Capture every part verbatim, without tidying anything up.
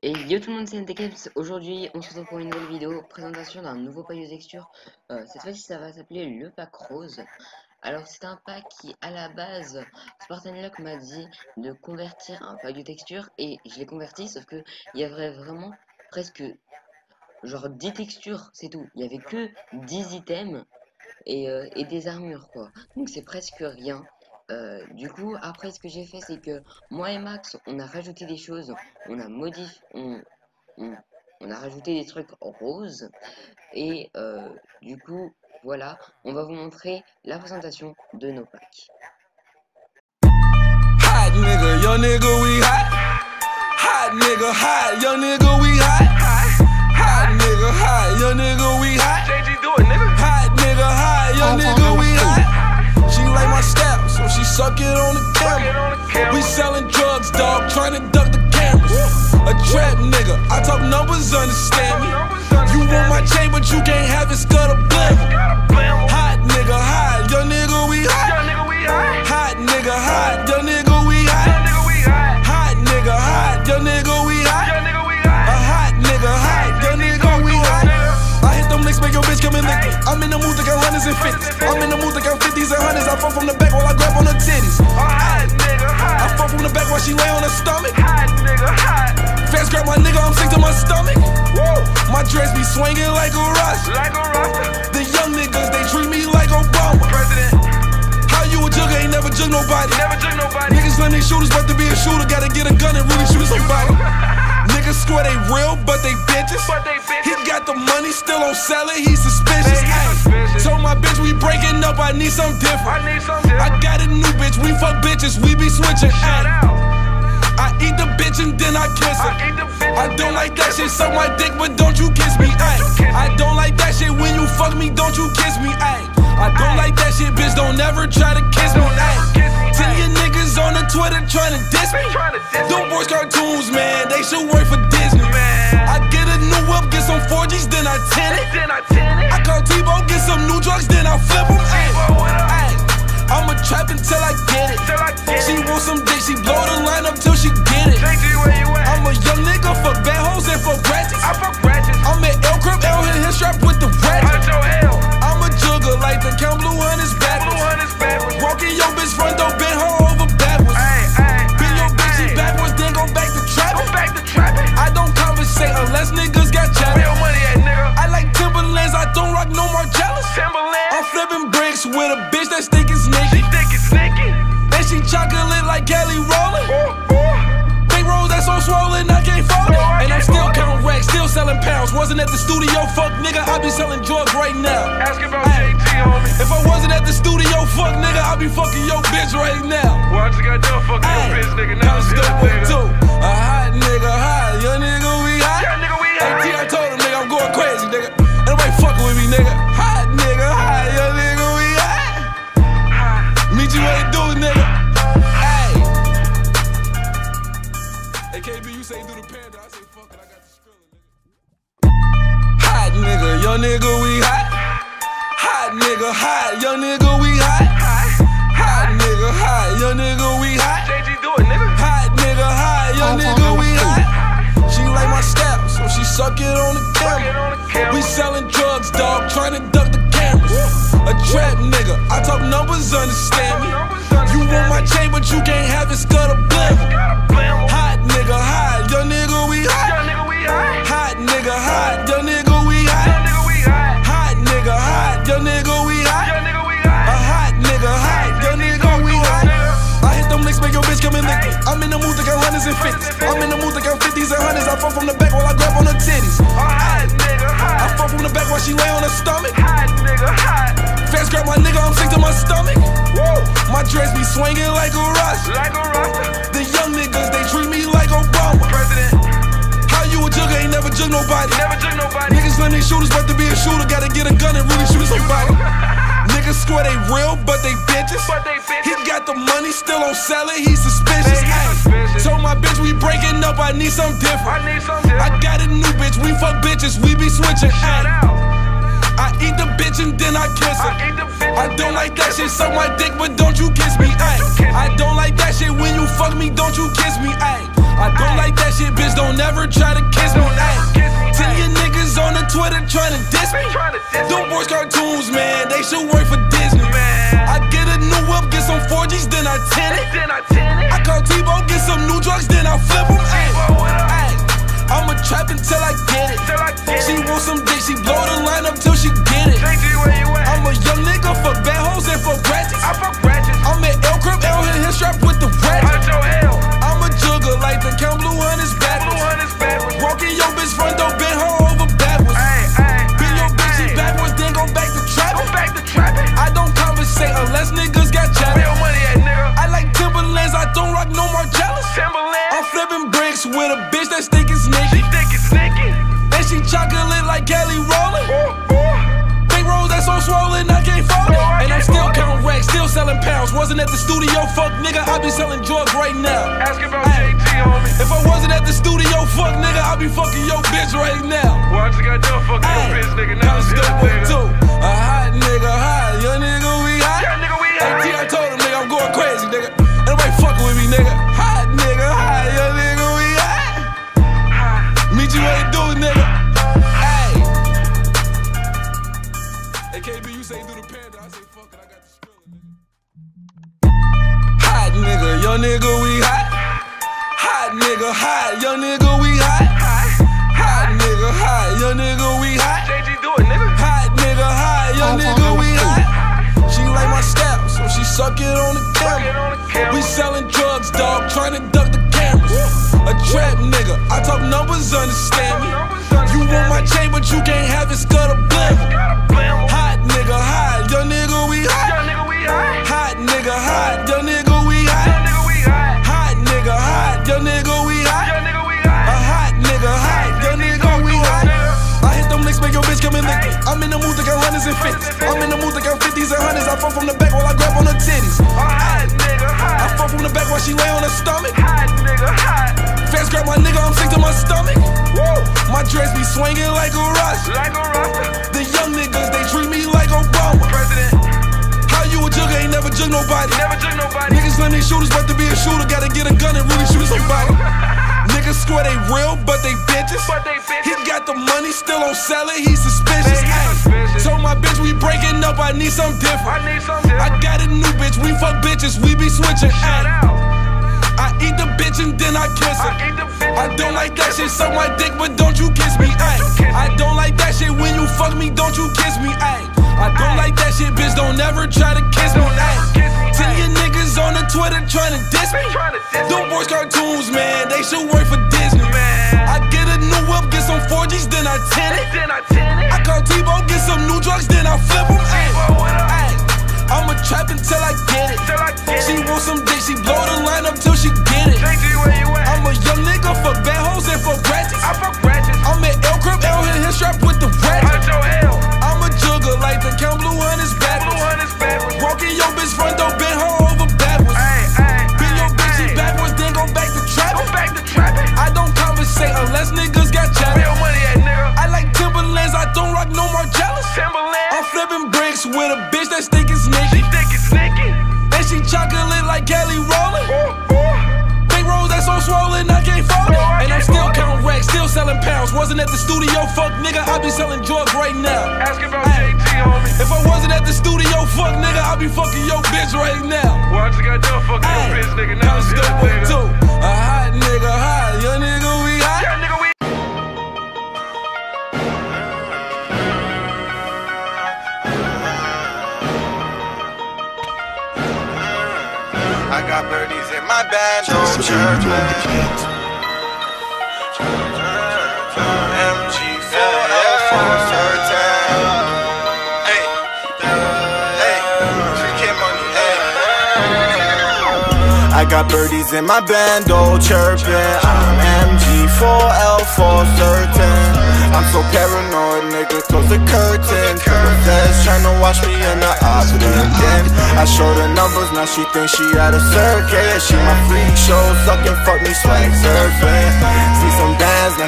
Et yo tout le monde, c'est N T Keps. Aujourd'hui, on se retrouve pour une nouvelle vidéo, présentation d'un nouveau pack de texture. Euh, cette fois-ci, ça va s'appeler le pack rose. Alors, c'est un pack qui, à la base, Spartan Lock m'a dit de convertir un pack de texture et je l'ai converti, sauf que il y avait vraiment presque genre dix textures, c'est tout. Il y avait que dix items et, euh, et des armures, quoi. Donc, c'est presque rien. Euh, du coup, après, ce que j'ai fait, c'est que moi et Max, on a rajouté des choses, on a modifié, on, on, on a rajouté des trucs roses, et euh, du coup, voilà, on va vous montrer la présentation de nos packs. Hot nigga, young nigga, we hot. Hot nigga, hot, young nigga, we hot. Hot nigga, hot, young nigga, we hot. J G, do it, nigga. Hot nigga, hot, young nigga, we hot. She like my style, so she suck it on the camera. We selling drugs, dog, trying to duck the cameras. A trap nigga, I talk numbers, understand me. You want my chain, but you can't have it, scud a blammer. Hot nigga, hot, young nigga, we hot. Hot nigga, hot, young nigga, we hot. Hot nigga, hot, young nigga, we hot. A hot nigga, hot, young nigga, we hot. I hit them licks, make your bitch come and lick me. I'm in the mood to count hundreds and fifties. I'm in the mood to count fifties and hundreds. I fuck from the back while I grab on her titties. I fuck from the back while she lay on her stomach. Fast grab my nigga, I'm sick to my stomach. My dress be swinging like a Rasta. The young niggas, they treat me like Obama. How you a jugger, ain't never jug nobody. Niggas claim they shooters, but to be a shooter, gotta get a gun and really shoot somebody. Niggas swear they real, but they bitches. He got the money, still don't sell it, he suspicious. Ay, told my bitch we breaking up, I need something different. I got a new bitch, we fuck bitches, we be switching. Ay, I eat the bitch and then I kiss her. I don't like that shit, suck my dick, but don't you kiss me. Ay, I don't like that shit, when you fuck me, don't you kiss me. Ay, I don't like that shit, bitch, don't ever try to kiss me. Ay, ten your niggas on the Twitter trying to diss me. Them boys cartoons, man, they should work for Disney. I get a new whip, get some four Gs, then I ten it. I call T-Bo, get some new drugs, then I flip them. Ay, I'ma trap until I get it. She want some dick, she blow the line up till she get it. I'm a young nigga, fuck bad hoes and fuck ratchets. I'm at L Crib, L hit his strap with the ratchet. I'm a jugger like the count blue hundreds backwards. Walking your bitch front door, bend her over backwards. Bend your bitch she backwards, then go back to trapping. I don't conversate unless niggas got challenge. I like Timberlands, I don't rock no more jealous. I'm flipping bricks with a bitch that stinking sneaky. And she chocolate like Kelly Rowland. Big rolls that's so swollen, I can't fold it. And I'm still counting racks, still selling pounds. Wasn't at the studio, fuck nigga, I be selling drugs right now. Ay, if I wasn't at the studio, fuck nigga, I be fucking your bitch right now. Well, I just got done fucking your bitch, nigga. Now I'm stuck with two. A hot nigga, hot, young nigga, we hot. Hey, T, I told him, nigga, I'm going crazy, nigga. Nobody fucking with me, nigga. Hot nigga, hot, young nigga, we hot. Meet you where you do, nigga. Hey. Hey, K B, you say do the panda, I say fuck it, I got the skrilla, nigga. Hot nigga, young nigga, we hot. Hot nigga, hot, young nigga, we hot. Hot nigga, hot, young nigga, we hot. J G, do it, nigga. Hot nigga, hot, young nigga, we hot. She like my style, so she suck it on the camera. We selling drugs, dog, trying to duck the cameras. A trap nigga, I talk numbers, understand me. You want my chain, but you can't have it, scud a blammer. Hot nigga, hot, young nigga, we hot. Hot nigga, hot, young nigga, we hot. Hot nigga, hot, young nigga, we hot. A hot nigga, hot, young nigga, we hot. I hit them licks, make your bitch come and lick me. I'm in the mood to count hundreds and fifties. I'm in the mood to count fifties and hundreds. I fuck from the back while I grab on her titties. I fuck from the back while she lay on her stomach. Fast grab my nigga, I'm sick to my stomach. My dress be swinging like a Rasta. The young niggas, they treat me like Obama. How you a jugger, ain't never jug nobody. Niggas claim they shooters, but to be a shooter, gotta get a gun and really shoot somebody. Niggas swear they real, but they bitches. He got the money, still don't sell it, he suspicious. Ay, told my bitch we breaking up, I need something different. I got a new bitch, we fuck bitches, we be switching. Ay, I eat the bitch and then I kiss her. I don't like that shit, suck my dick, but don't you kiss me. Ay, I don't like that shit, when you fuck me, don't you kiss me. Ay, I don't like that shit. shit, bitch, don't never try to kiss me. Ay, ten your niggas on the Twitter trying to diss me. Them boys cartoons, man, they should work for Disney. I get a new whip, get some four G's, then I ten it. I call T-Bo, get some new drugs, then I flip them. Ay, ay, I'ma trap until I get it. She want some dick, she blow the line up till she get it. I'm a young nigga, fuck bad hoes and fuck ratchets. I'm at L Crib, L hit his strap with the ratchet. I'm a jugger like the count blue hunters backwards. Walking your bitch front door, bend her over backwards. Bend your bitch she backwards, then go back to trapping. I don't conversate unless niggas got jealous. I like Timberlands, I don't rock no more jealous. I'm flipping bricks with a bitch that think it's Nicky. And she chocolate like Kelly Rowland. Big rolls that's so swollen, I can't fold it. And I'm still counting racks, still selling pounds. Wasn't at the studio, fuck nigga, I be selling drugs right now. Ask about J T, homie. If I wasn't at the studio, fuck nigga, I be fucking your bitch right now. Well, I just got done fucking your bitch, nigga. Now it's still just with nigga. too. A hot nigga, hot, young nigga, we hot. Yeah, nigga, we Hey, hot. T, I told him, nigga, I'm going crazy, nigga. Nobody fucking with me, nigga. Hot nigga, hot, young nigga, we hot. Meet you where you do, nigga. Hey. Hey, K B, you say do the panda, I say fuck it, I got the skrilla, nigga. Hot nigga, young nigga, we hot. Hot nigga, hot, young nigga, we hot. Hot nigga, hot, young nigga, we hot. J T, do it, nigga. Hot nigga, hot, young nigga, we hot. She like my style, so she suck it on the camera. We selling drugs, dog, trying to duck the cameras. A trap nigga, I talk numbers, understand me. You want my chain, but you can't have it, scud a blam. Hot nigga, hot, young nigga, we hot. Hot nigga, hot, young nigga, we hot. Hot nigga, hot, young nigga, we hot. A hot nigga, hot, young nigga, we hot. I hit them licks, make your bitch come and lick me. I'm in the mood to count hundreds and fifties. I'm in the mood to count fifties and hundreds. I fuck from the back while I grab on her titties. I fuck from the back while she lay on her stomach. Fast grab my nigga, I'm sick to my stomach. My dress be swinging like a rush. The young niggas, they treat me like Obama. How you a jugger, ain't never jug nobody. Niggas claim they shooters, but to be a shooter, gotta get a gun and really shoot somebody. Niggas swear they real, but they bitches. He got the money, still don't sell it, he suspicious. Ay, told my bitch we breaking up, I need something different. I got a new bitch, we fuck bitches, we be switching. Ay, I eat the bitch and then I kiss her. I don't like that shit, suck my dick, but don't you kiss me. Ay, I don't like that shit, when you fuck me, don't you kiss me. Ay, I don't like that shit, bitch, don't ever try to kiss me. Ay, ten your niggas on the Twitter trying to diss me. Them boys cartoons, man, they should work for Disney. I get a new whip, get some four G's, then I ten it. I call T-Bo, get some new drugs, then I flip them. Ay, ay, I'ma trap until I get it. She want some dick, she blow the line up till she get it. I'm a young nigga, fuck bad hoes and fuck ratchets. I'm at L Crib, L hit his strap with the ratchet. I'm a jugger like the count blue hunters backwards. Walking your bitch front door, bend her over backwards. Bend your bitch she backwards, then go back to trapping. I don't conversate unless niggas got jealous. I like Timberlands, I don't rock no more jealous. I'm flipping bricks with a bitch that think it's Nicky. And she chocolate like Kelly Rowland. Big rolls that's so swollen, I can't fold it. And I'm still counting racks, still selling pounds. Wasn't at the studio, fuck nigga, I be selling drugs right now. Ask about J T, homie. If I wasn't at the studio, fuck nigga, I be fucking your bitch right now. Well, I just got done fucking your Ay, bitch, nigga. Now it's still just with nigga. too. A hot nigga, hot, young nigga, we hot. Yeah, nigga, we I got birdies in my band, don't chirp M G four L four certain. Hey, hey, free kid money, hey. I got birdies in my bando chirping. I'm M G four L four certain. I'm so paranoid, nigga, close the curtain. Feds tryna watch me in the Austin. I show the numbers, now she thinks she at a circuit. She my freak show, sucking, fuck me, swag surfing. See some bands, now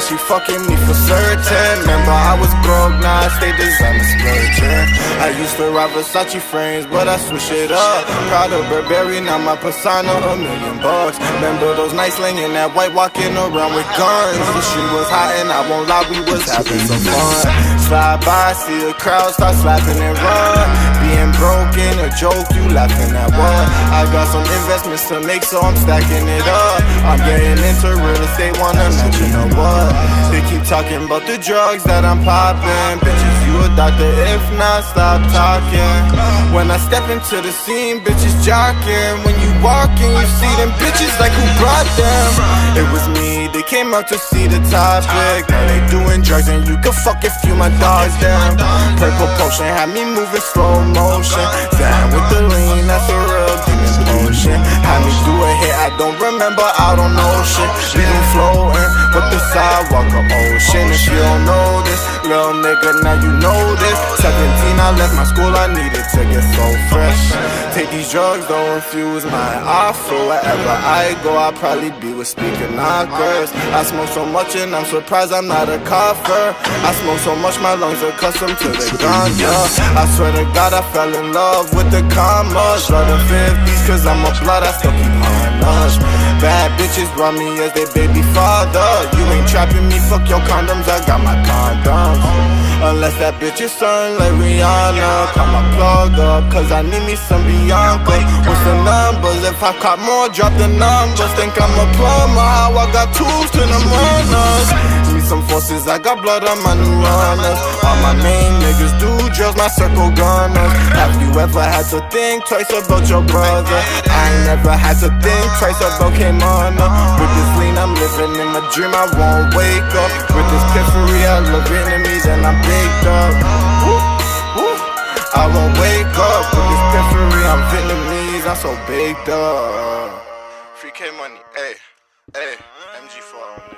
she fucking me for certain. Remember I was broke, now I stay designer splurging. I used to rob Versace frames, but I switch it up. Proud of Burberry, now my persona a million bucks. Remember those nights laying in that white, walking around with guns. The street was hot and I won't lie, we was having some fun. Slide by, see the crowd, start slapping and run. Being broken, a joke, you laughing at what? I got some investments to make, so I'm stacking it up. I'm getting into real estate, wanna match, you know what? They keep talking about the drugs that I'm popping. Bitches, you a doctor, if not, stop talking. When I step into the scene, bitches jocking. When you walk in, you see them bitches like who brought them. It was me, they came out to see the topic. Now they doing drugs and you can fuck if you my dogs down. Purple potion had me moving slow motion. Down with the lean, that's a real demon potion. Had me do a hit, I don't remember, I don't know shit. Leave them floating with the sidewalk of ocean. If you don't know this, little nigga, now you know this. Seventeen, I left my school, I needed to get so fresh. Take these drugs, don't refuse my offer. Wherever I go, I'll probably be with speaker knockers. I smoke so much and I'm surprised I'm not a cougher. I smoke so much my lungs accustomed to the ganja. I swear to God I fell in love with the commas. Love the fifties cause I'm a blood, I still keep on us. Bad bitches run me as their baby father. You ain't trapping me, fuck your condoms, I got my condoms. Unless that bitch is something like Rihanna. Call my plug up cause I need me some Bianca. What's the numbers? If I caught more, drop the numbers. Think I'm a plumber, how I got tools to them runners. Some forces, I got blood on my new runners. All my main niggas do drugs, my circle gunners. Have you ever had to think twice about your brother? I ain't never had to think twice about K-Mana. With this lean, I'm living in my dream, I won't wake up. With this piffery, I love enemies and I'm baked up. Woo, woo. I won't wake up. With this piffery, I'm Vietnamese, I'm so baked up. Free K money, hey, hey, M G four, nigga.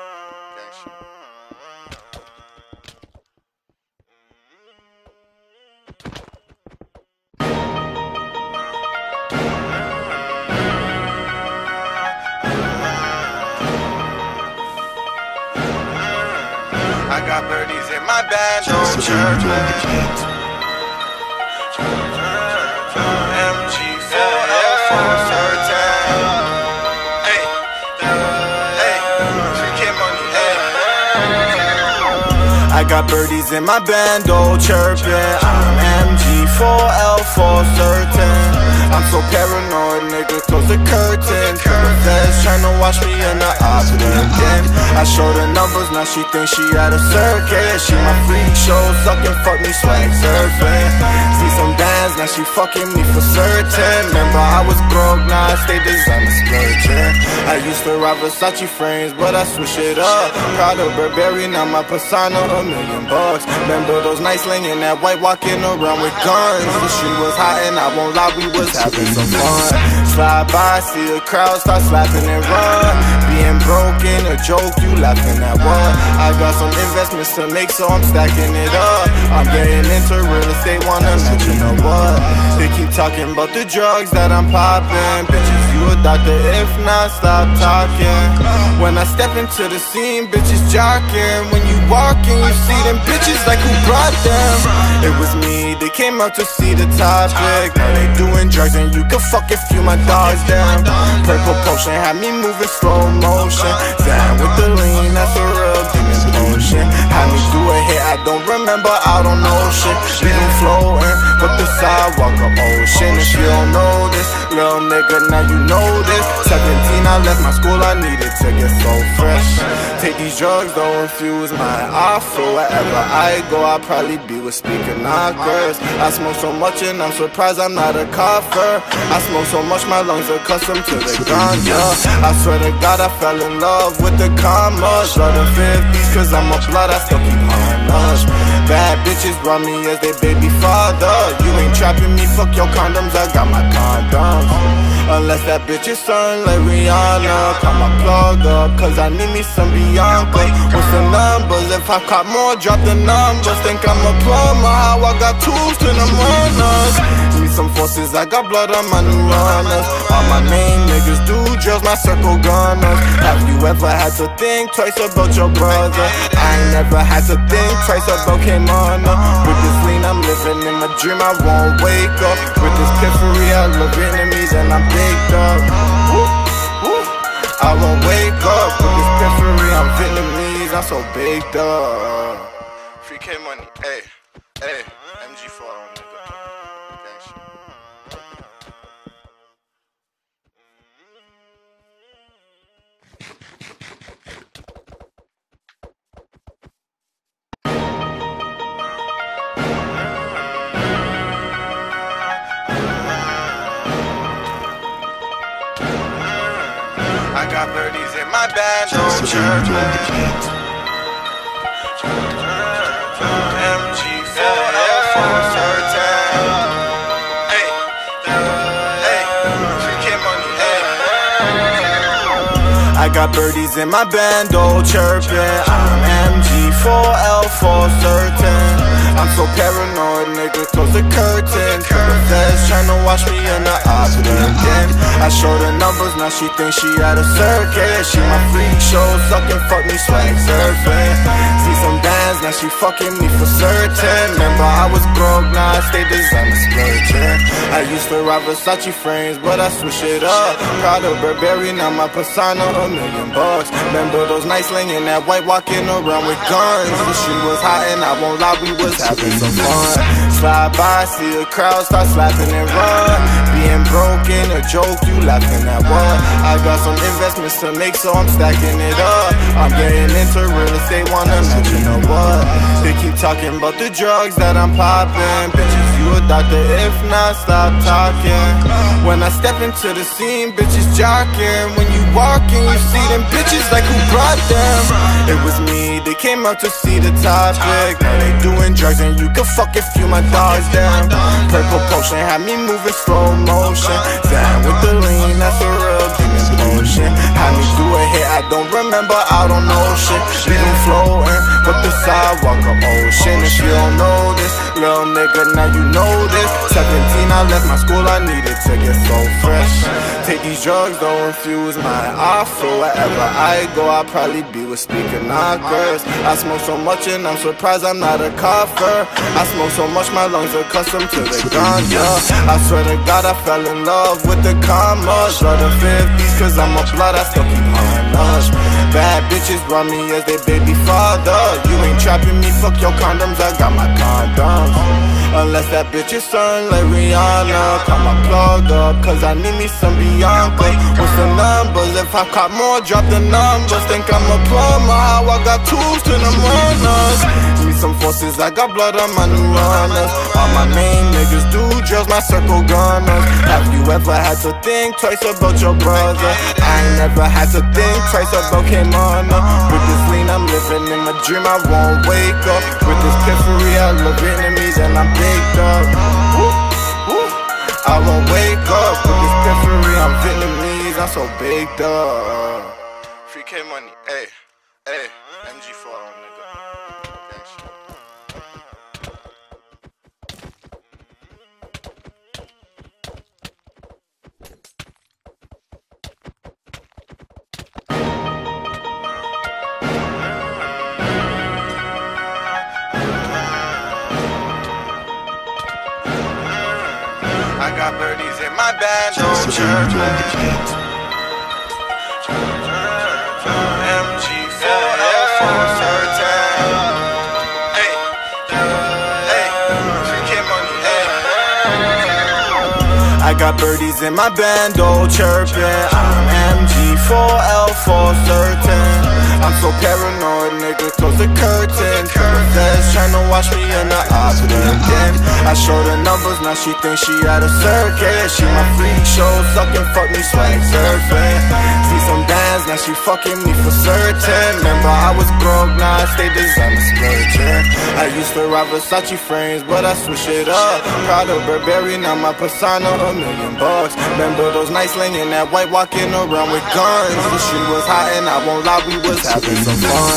I got birdies in my band, oh church M G four L four certain. Hey, hey, three K money, hey. I got birdies in my band, oh chirping. I'm M G four L four certain. I'm so paranoid, nigga, close the curtain. Feds tryna watch me in the opposite. I show the numbers, now she thinks she at a circus. She my freak show, suckin' fuck me, swag surfing. See some bands, now she fucking me for certain. Remember I was broke, now I stay designer splurging. I used to rob Versace frames, but I switch it up. Proud of Burberry, now my persona a million bucks. Remember those nights laying in that white, walking around with guns. The street was hot and I won't lie, we was having some fun. Slide by, see the crowd, start slapping and run. Being broken, a joke, you laughing at what? I got some investments to make, so I'm stacking it up. I'm getting into real estate, wanna match, you know what? They keep talking about the drugs that I'm popping. Bitches, you a doctor, if not, stop talking. When I step into the scene, bitches jocking. When you walk in, you see them bitches like who brought them. It was me, they came out to see the topic. Now they doing drugs and you can fuck if you my dogs down. Purple potion had me moving slow motion. Down with the lean, that's a real demon potion. Had me do a hit, I don't remember, I don't know shit. Leave them floating with the sidewalk of ocean. If you don't know this, little nigga, now you know this. Seventeen, I left my school, I needed to get so fresh. Take these drugs, don't refuse my offer. Wherever I go, I'll probably be with speaker knockers. I smoke so much and I'm surprised I'm not a cougher. I smoke so much my lungs accustomed to the ganja. I swear to God I fell in love with the commas. Love the fifties cause I'm a blood, I still keep on us. Bad bitches run me as their baby father. You ain't trapping me, fuck your condoms, I got my condoms. Unless that bitch is something like Rihanna. Call my plug up cause I need me some Bianca. What's the numbers? If I caught more, drop the numbers. Think I'm a plumber, how I got tools to them runners. some forces, I got blood on my new runners. All my main niggas do drills, my circle gunners. Have you ever had to think twice about your brother? I ain't never had to think twice about K-Mana. With this lean, I'm living in my dream, I won't wake up. With this piffery, I love enemies and I'm baked up. Woo, woo. I won't wake up. With this piffery, I'm Vietnamese, I'm so baked up. Free K money, hey, hey, M G four on nigga. Gang shit. I got birdies in my band, no chirping. M G four L four certain. Hey, hey, free K money, hey. I got birdies in my band, oh chirping. I'm M G four L four certain. I'm so paranoid, nigga, close the curtain. The feds tryna watch me in the odds again. I show the numbers, now she thinks she at a circus. She my freak show, suckin', fuck me, swag surfing. See some bands, now she fucking me for certain. Remember I was broke, now I stay designer splurging. I used to rock Versace frames, but I switch it up. Proud of Burberry, now my persona a million bucks. Remember those nights laying that white, walking around with guns. The shit was hot and I won't lie, we was having some fun. Slide by, see a crowd, start slapping and run. Being broken, a joke, you laughing at what? I got some investments to make, so I'm stacking it up. I'm getting into real estate, wanna mention you know what? They keep talking about the drugs that I'm popping. Bitches, you a doctor, if not, stop talking. When I step into the scene, bitches jocking. When you walking, you see them bitches like who brought them. It was me, they came out to see the topic. Now they doing drugs and you can fuck if you my dogs down. Purple potion had me moving slow motion. Down with the lean, that's a real demon potion. Had me do a hit, I don't remember, I don't know shit. Leave them floating, but the sidewalk of ocean. If you don't know this, little nigga, now you know this. Seventeen, I left my school, I needed to get so fresh. Take these drugs, don't infuse my offer. Wherever I go, I'll probably be with speaker knockers. I smoke so much and I'm surprised I'm not a cougher. I smoke so much, my lungs are accustomed to the ganja. I swear to God, I fell in love with the commas. Love the fifties, cause I'm a blood, I still keep hollering us. Bad bitches run me as their baby father. You ain't trapping me, fuck your condoms, I got my condoms. Unless that bitch is son like Rihanna. Call my plug up, cause I need me some Bianca. What's the numbers? If I caught more, drop the numbers. Think I'm a plumber, how I got tools to the runners. Me some forces, I got blood on my new runners. All my main niggas do drills, my circle gunners. Have you ever had to think twice about your brother? I ain't never had to think twice about K-Mana. With this lean, I'm living in my dream, I won't wake up. With this piffery, I love enemies and I'm baked up. Woo, woo. I won't wake up. With this piffery, I'm Vietnamese, I'm so baked up. Free K money, hey, hey, M G four on nigga. Gang shit. I got birdies in my band, oh chirping. M G four L four certain. Hey, hey, free K money, hey. I got birdies in my band, oh chirping. I'm M G four L four certain. I'm so paranoid, nigga, close the curtain. The feds tryna watch me in the odds again. I show the numbers, now she thinks she at a circus. She my freak show, suckin', fuck me, swag surfing. See some bands, now she fucking me for certain. Remember I was broke, now I stay designer splurging. I used to rock Versace frames, but I switch it up. Proud of Burberry, now my persona a million bucks. Remember those nights laying that white, walking around with guns. The shit was hot and I won't lie, we was having some fun.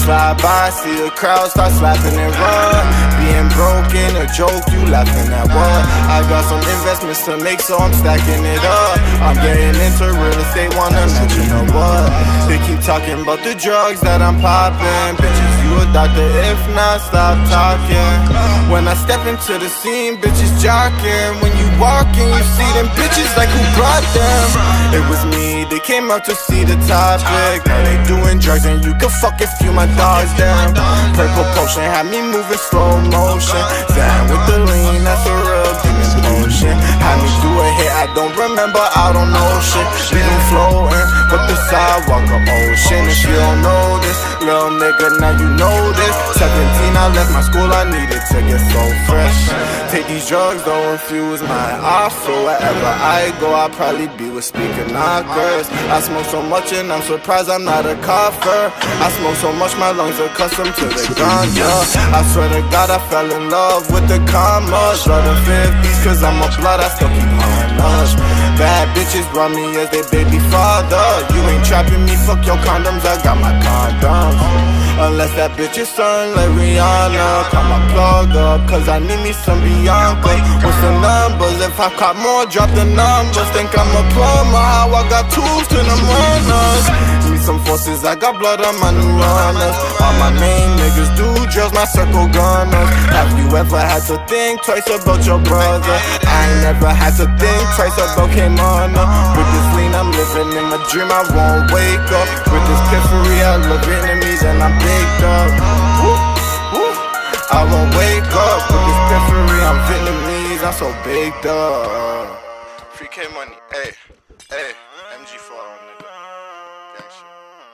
slide by, see a crowd start slapping and run. Being broken, a joke, you laughing at what? I got some investments to make, so I'm stacking it up. I'm getting into real estate, wanna mention you know what? They keep talking about the drugs that I'm popping. Bitches, you a doctor, if not, stop talking. When I step into the scene, bitches jocking. When you walk in, you see them bitches like who brought them. It was me, they came out to see the topic. Now they doing drugs and you can fuck if you my dogs down. Purple potion had me moving slow motion. Down with the lean, that's a real demon motion. Had me do a hit, I don't remember, I don't know shit. Leave them floating, but the sidewalk of ocean. If you don't know this, little nigga, now you know this. Seventeen, I left my school, I needed to get so fresh. Take these drugs, don't infuse my off. So wherever I go, I'll probably be with speaker knockers. I smoke so much and I'm surprised I'm not a cougher. I smoke so much, my lungs are accustomed to the ganja. I swear to God, I fell in love with the commas. Love the fifties, cause I'm a blood, I still keep on lush. Bad bitches run me as their baby father. You ain't trapping me, fuck your condoms, I got my condoms. Unless that bitch is something like Rihanna. Call my plug up, cause I need me some Bianca. What's the numbers? If I caught more, drop the numbers. Think I'm a plumber, how I got tools to the runners. Need some forces, I got blood on my new runners. All my main niggas do drills, my circle gunners. Have you ever had to think twice about your brother? I ain't never had to think twice about K-Mana. With this lean, I'm living in my dream, I won't wake up. With this piffery, I love enemies and I'm baked up. Woo, woo. I won't wake up. With this piffery, I'm Vietnamese, I'm so baked up. Free K money, hey, hey, M G four on nigga. Gang shit.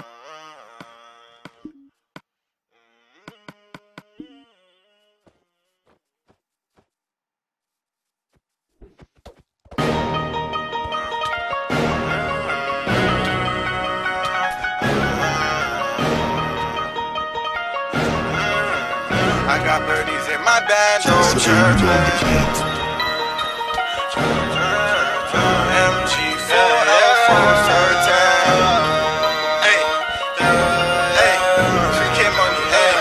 I got birdies in my band, don't chirp. M G four L four certain. Hey, hey, free K money, hey.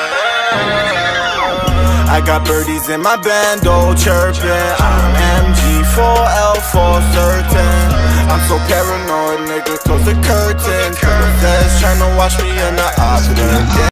I got birdies in my band, don't chirping. I'm M G four L four certain. I'm so paranoid, nigga, close the curtain. Cause trying to watch me in the opposite.